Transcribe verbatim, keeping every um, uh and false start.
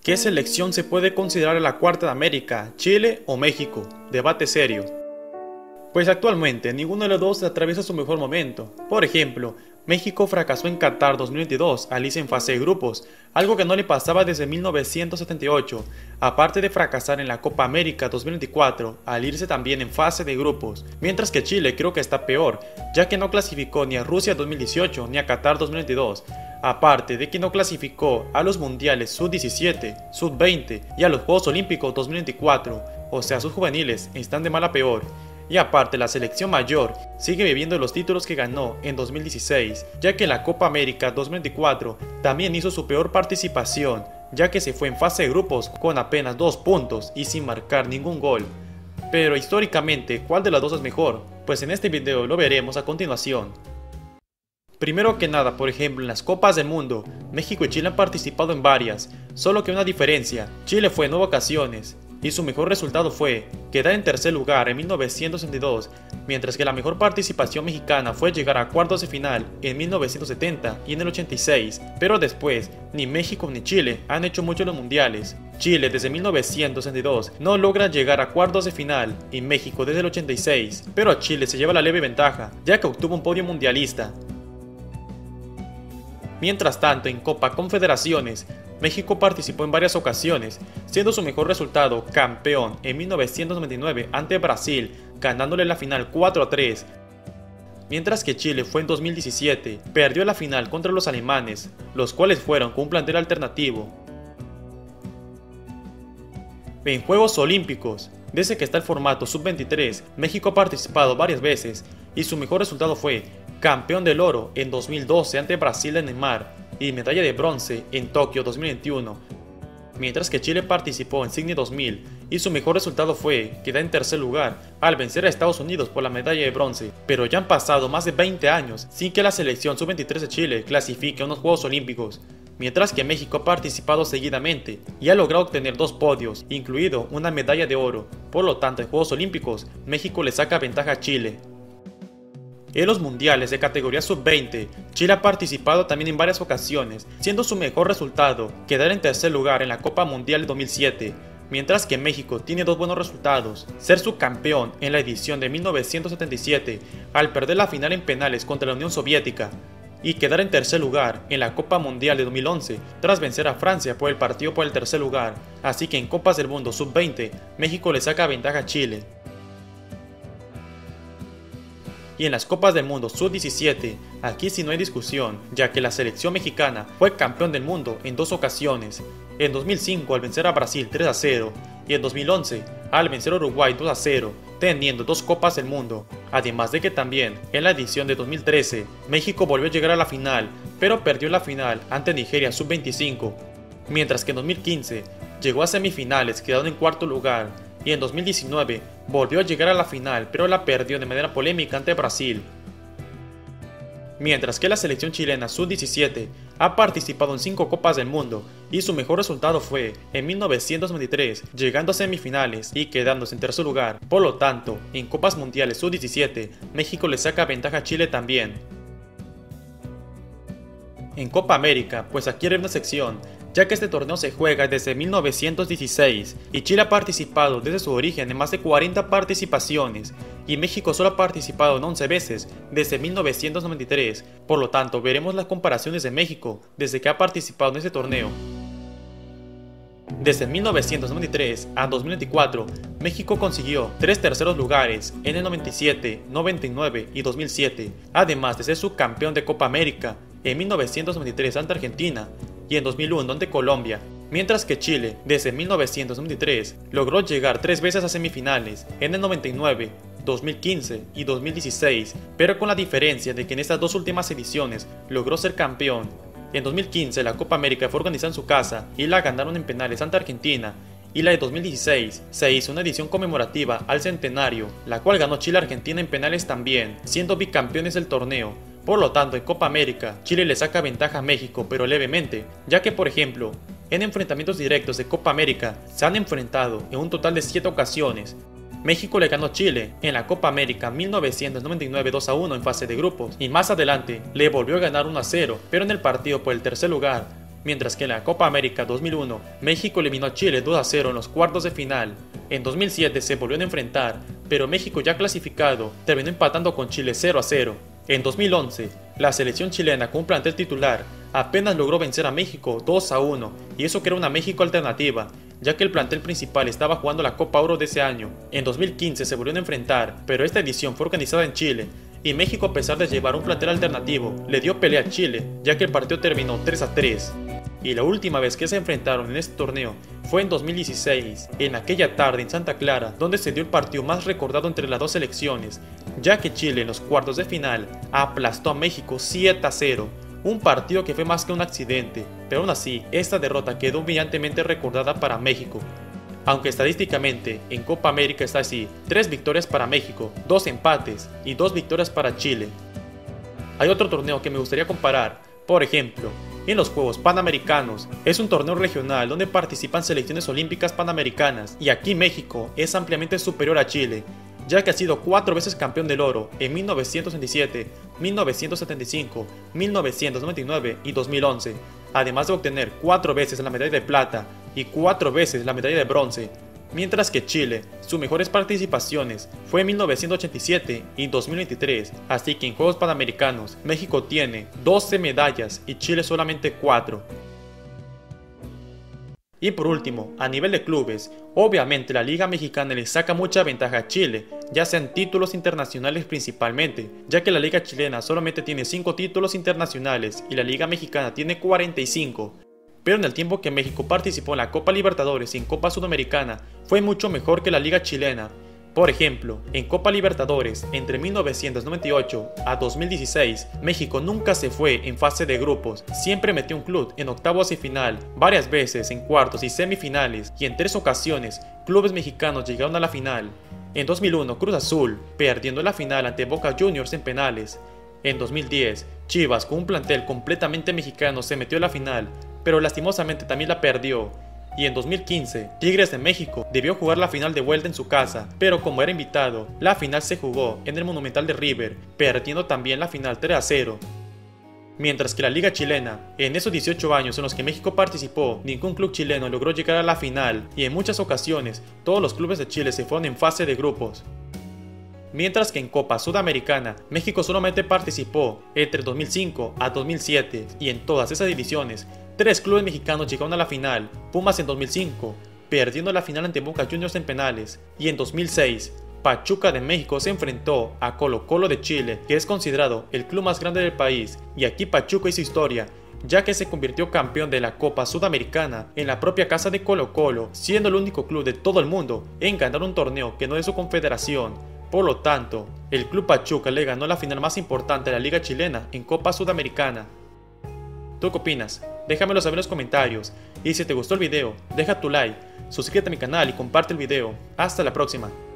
¿Qué selección se puede considerar la cuarta de América, Chile o México? Debate serio. Pues actualmente ninguno de los dos atraviesa su mejor momento. Por ejemplo, México fracasó en Qatar dos mil veintidós al irse en fase de grupos, algo que no le pasaba desde mil novecientos setenta y ocho, aparte de fracasar en la Copa América dos mil veinticuatro al irse también en fase de grupos, mientras que Chile creo que está peor, ya que no clasificó ni a Rusia dos mil dieciocho ni a Qatar dos mil veintidós, aparte de que no clasificó a los mundiales sub diecisiete, sub veinte y a los Juegos Olímpicos dos mil veinticuatro, o sea sus juveniles están de mal a peor. Y aparte la selección mayor sigue viviendo los títulos que ganó en dos mil dieciséis, ya que en la Copa América dos mil veinticuatro también hizo su peor participación, ya que se fue en fase de grupos con apenas dos puntos y sin marcar ningún gol. Pero históricamente, ¿cuál de las dos es mejor? Pues en este video lo veremos a continuación. Primero que nada, por ejemplo, en las Copas del Mundo, México y Chile han participado en varias, solo que una diferencia: Chile fue en nueve ocasiones, y su mejor resultado fue quedar en tercer lugar en mil novecientos sesenta y dos, mientras que la mejor participación mexicana fue llegar a cuartos de final en mil novecientos setenta y en el ochenta y seis, pero después ni México ni Chile han hecho mucho en los mundiales. Chile desde mil novecientos sesenta y dos no logra llegar a cuartos de final y México desde el ochenta y seis, pero Chile se lleva la leve ventaja, ya que obtuvo un podio mundialista. Mientras tanto, en Copa Confederaciones, México participó en varias ocasiones, siendo su mejor resultado campeón en mil novecientos noventa y nueve ante Brasil, ganándole la final cuatro a tres, mientras que Chile fue en dos mil diecisiete, perdió la final contra los alemanes, los cuales fueron con un plantel alternativo. En Juegos Olímpicos, desde que está el formato sub veintitrés, México ha participado varias veces y su mejor resultado fue campeón del oro en dos mil doce ante Brasil de Neymar y medalla de bronce en Tokio dos mil veintiuno, mientras que Chile participó en Sydney dos mil y su mejor resultado fue quedar en tercer lugar al vencer a Estados Unidos por la medalla de bronce. Pero ya han pasado más de veinte años sin que la selección sub veintitrés de Chile clasifique a unos Juegos Olímpicos, mientras que México ha participado seguidamente y ha logrado obtener dos podios, incluido una medalla de oro. Por lo tanto, en Juegos Olímpicos, México le saca ventaja a Chile. En los mundiales de categoría sub veinte, Chile ha participado también en varias ocasiones, siendo su mejor resultado quedar en tercer lugar en la Copa Mundial de dos mil siete, mientras que México tiene dos buenos resultados: ser subcampeón en la edición de mil novecientos setenta y siete al perder la final en penales contra la Unión Soviética, y quedar en tercer lugar en la Copa Mundial de dos mil once tras vencer a Francia por el partido por el tercer lugar. Así que en Copas del Mundo sub veinte, México le saca ventaja a Chile. Y en las Copas del Mundo sub diecisiete, aquí sí no hay discusión, ya que la selección mexicana fue campeón del mundo en dos ocasiones, en dos mil cinco al vencer a Brasil tres a cero y en dos mil once al vencer a Uruguay dos a cero, teniendo dos Copas del Mundo. Además de que también en la edición de dos mil trece, México volvió a llegar a la final, pero perdió la final ante Nigeria sub veinticinco, mientras que en dos mil quince llegó a semifinales quedando en cuarto lugar, y en dos mil diecinueve volvió a llegar a la final, pero la perdió de manera polémica ante Brasil. Mientras que la selección chilena sub diecisiete ha participado en cinco Copas del Mundo y su mejor resultado fue en mil novecientos noventa y tres, llegando a semifinales y quedándose en tercer lugar. Por lo tanto, en Copas Mundiales sub diecisiete, México le saca ventaja a Chile también. En Copa América, pues aquí hay una sección, ya que este torneo se juega desde mil novecientos dieciséis y Chile ha participado desde su origen en más de cuarenta participaciones y México solo ha participado en once veces desde mil novecientos noventa y tres, por lo tanto veremos las comparaciones de México desde que ha participado en este torneo. Desde mil novecientos noventa y tres a dos mil veinticuatro, México consiguió tres terceros lugares en el noventa y siete, noventa y nueve y dos mil siete, además de ser subcampeón de Copa América en mil novecientos noventa y tres ante Argentina y en dos mil uno ante Colombia, mientras que Chile desde mil novecientos noventa y tres logró llegar tres veces a semifinales en el noventa y nueve, dos mil quince y dos mil dieciséis, pero con la diferencia de que en estas dos últimas ediciones logró ser campeón. En dos mil quince la Copa América fue organizada en su casa y la ganaron en penales ante Argentina, y la de dos mil dieciséis se hizo una edición conmemorativa al centenario, la cual ganó Chile-Argentina en penales también, siendo bicampeones del torneo. Por lo tanto, en Copa América, Chile le saca ventaja a México, pero levemente, ya que por ejemplo, en enfrentamientos directos de Copa América se han enfrentado en un total de siete ocasiones. México le ganó a Chile en la Copa América mil novecientos noventa y nueve dos a uno en fase de grupos, y más adelante le volvió a ganar uno a cero, pero en el partido por el tercer lugar, mientras que en la Copa América dos mil uno, México eliminó a Chile dos a cero en los cuartos de final. En dos mil siete se volvieron a enfrentar, pero México ya clasificado terminó empatando con Chile cero a cero. En dos mil once, la selección chilena con un plantel titular apenas logró vencer a México dos a uno, y eso que era una México alternativa, ya que el plantel principal estaba jugando la Copa Oro de ese año. En dos mil quince se volvieron a enfrentar, pero esta edición fue organizada en Chile, y México, a pesar de llevar un plantel alternativo, le dio pelea a Chile, ya que el partido terminó tres a tres. Y la última vez que se enfrentaron en este torneo fue en dos mil dieciséis, en aquella tarde en Santa Clara, donde se dio el partido más recordado entre las dos selecciones, ya que Chile en los cuartos de final aplastó a México siete a cero, un partido que fue más que un accidente, pero aún así, esta derrota quedó brillantemente recordada para México. Aunque estadísticamente en Copa América está así, tres victorias para México, dos empates y dos victorias para Chile. Hay otro torneo que me gustaría comparar, por ejemplo, en los Juegos Panamericanos. Es un torneo regional donde participan selecciones olímpicas panamericanas, y aquí México es ampliamente superior a Chile, ya que ha sido cuatro veces campeón del oro en mil novecientos sesenta y siete, mil novecientos setenta y cinco, mil novecientos noventa y nueve y dos mil once, además de obtener cuatro veces la medalla de plata y cuatro veces la medalla de bronce, mientras que Chile, sus mejores participaciones fue en mil novecientos ochenta y siete y dos mil veintitrés, así que en Juegos Panamericanos México tiene doce medallas y Chile solamente cuatro. Y por último, a nivel de clubes, obviamente la Liga Mexicana le saca mucha ventaja a Chile, ya sean títulos internacionales principalmente, ya que la Liga Chilena solamente tiene cinco títulos internacionales y la Liga Mexicana tiene cuarenta y cinco. Pero en el tiempo que México participó en la Copa Libertadores y en Copa Sudamericana, fue mucho mejor que la Liga Chilena. Por ejemplo, en Copa Libertadores, entre mil novecientos noventa y ocho a dos mil dieciséis, México nunca se fue en fase de grupos, siempre metió un club en octavos y final, varias veces en cuartos y semifinales, y en tres ocasiones, clubes mexicanos llegaron a la final. En dos mil uno, Cruz Azul, perdiendo la final ante Boca Juniors en penales. En dos mil diez, Chivas, con un plantel completamente mexicano, se metió a la final, pero lastimosamente también la perdió. Y en dos mil quince, Tigres de México debió jugar la final de vuelta en su casa, pero como era invitado, la final se jugó en el Monumental de River, perdiendo también la final tres a cero. Mientras que la Liga Chilena, en esos dieciocho años en los que México participó, ningún club chileno logró llegar a la final, y en muchas ocasiones, todos los clubes de Chile se fueron en fase de grupos. Mientras que en Copa Sudamericana, México solamente participó entre dos mil cinco a dos mil siete, y en todas esas divisiones, tres clubes mexicanos llegaron a la final: Pumas en dos mil cinco, perdiendo la final ante Boca Juniors en penales, y en dos mil seis, Pachuca de México se enfrentó a Colo-Colo de Chile, que es considerado el club más grande del país, y aquí Pachuca hizo historia, ya que se convirtió campeón de la Copa Sudamericana en la propia casa de Colo-Colo, siendo el único club de todo el mundo en ganar un torneo que no es su confederación. Por lo tanto, el club Pachuca le ganó la final más importante de la Liga Chilena en Copa Sudamericana. ¿Tú qué opinas? Déjamelo saber en los comentarios, y si te gustó el video, deja tu like, suscríbete a mi canal y comparte el video. Hasta la próxima.